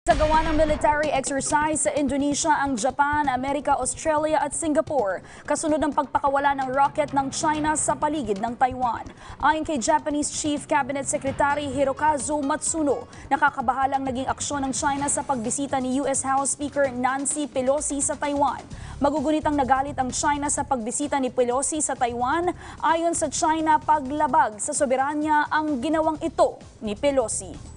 Sa gawa ng military exercise sa Indonesia ang Japan, Amerika, Australia at Singapore, kasunod ng pagpakawala ng rocket ng China sa paligid ng Taiwan. Ayon kay Japanese Chief Cabinet Secretary Hirokazu Matsuno, nakakabahalang naging aksyon ng China sa pagbisita ni US House Speaker Nancy Pelosi sa Taiwan. Magugunitang nagalit ang China sa pagbisita ni Pelosi sa Taiwan. Ayon sa China, paglabag sa soberanya ang ginawang ito ni Pelosi.